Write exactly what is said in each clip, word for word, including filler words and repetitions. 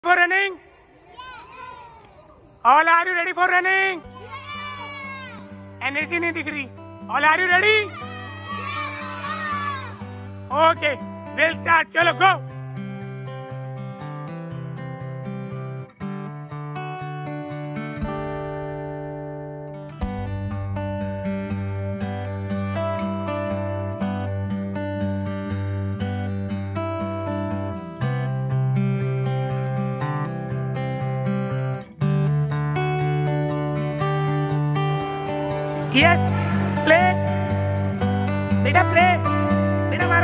For running? All, are you ready for running? Energy नहीं दिख रही. All, are you ready? Okay, we'll start. चलो go. Yes, play. बेटा play. बेटा मारो.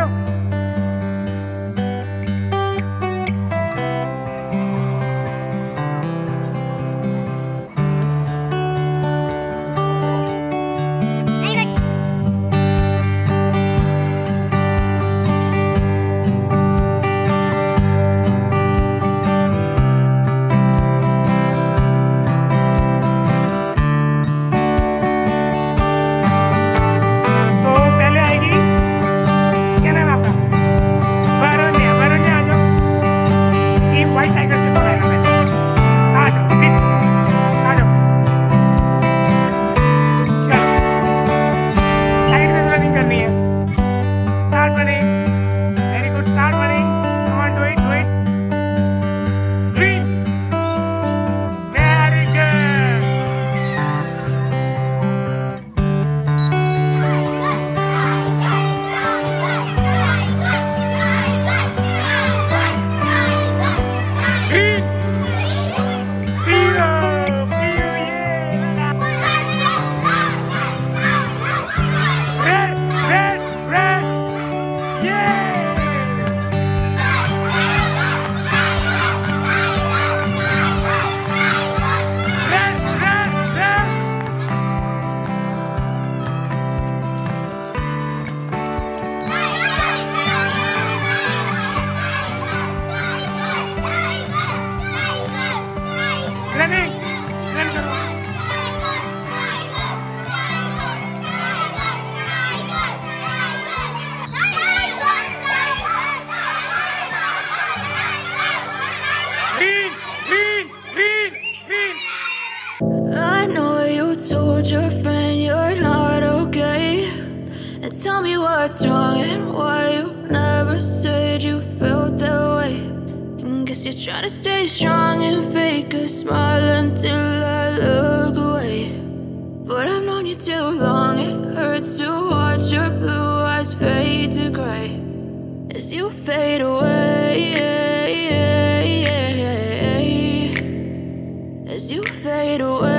Running, run करो. Green, green, green, green. I know you told your friend you're not okay, and tell me what's wrong and why you never said you felt that way. Guess you're trying to stay strong and fake a smile until I look away. But I've known you too long, it hurts to watch your blue eyes fade to gray as you fade away, as you fade away.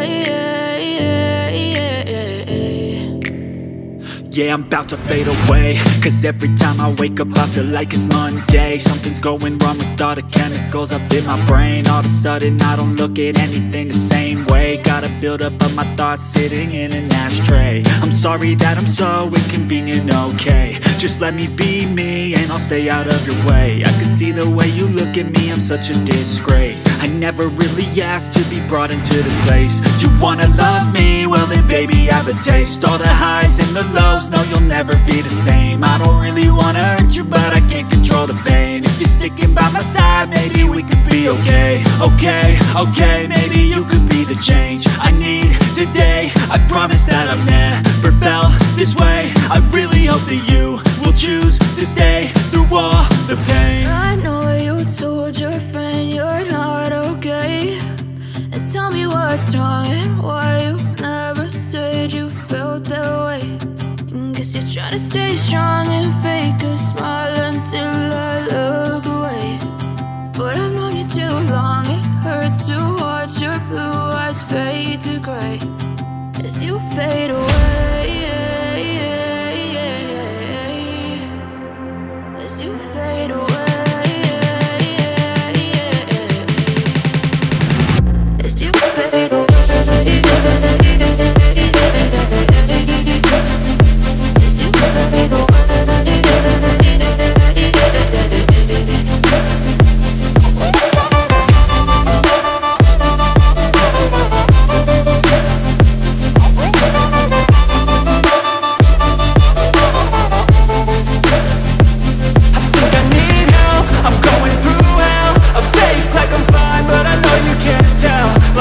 Yeah, I'm about to fade away, cause every time I wake up I feel like it's Monday. Something's going wrong with all the chemicals up in my brain. All of a sudden I don't look at anything the same way. Gotta build up of my thoughts sitting in an ashtray. I'm sorry that I'm so inconvenient, okay. Just let me be me and I'll stay out of your way. I can see the way you look at me, I'm such a disgrace. I never really asked to be brought into this place. You wanna love me? Well then baby have a taste. All the highs and the lows, no, you'll never be the same. I don't really wanna hurt you, but I can't control the pain. If you're sticking by my side, maybe we could be okay. Okay, okay, maybe you could be the change I need today. I promise that I've never felt this way. I really hope that you will choose to stay through all the pain. I know you told your friend you're not okay, and tell me what's wrong and why you never said you felt that way. Guess you're trying to stay strong and fake a smile until I look away. But I've known you too long, it hurts to watch your blue eyes fade to gray as you fade away, as you fade away, as you fade away.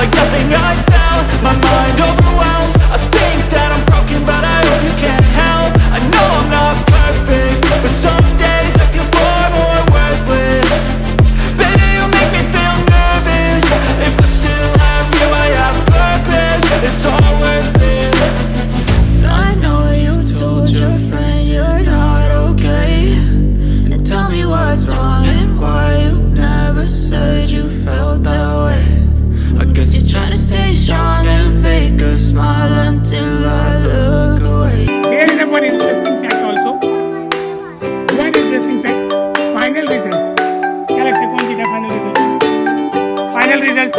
like nothing I found. My mind overwhelms, I think that I'm broken, but I hope you can't help. I know I'm not perfect, but some days I feel far more worthless. Baby, you make me feel nervous. If I still have you, I have purpose. It's all worth it. I know you told your friend you're not okay, and tell me what's wrong and why you never said you felt that way. I guess you're trying to stay strong and fake a smile until I look away. Here is one interesting fact also. One interesting fact. Final results. क्या लगता है कौन जीता final results? Final results.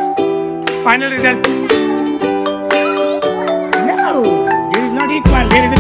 Final results. No, there is not equal. There is a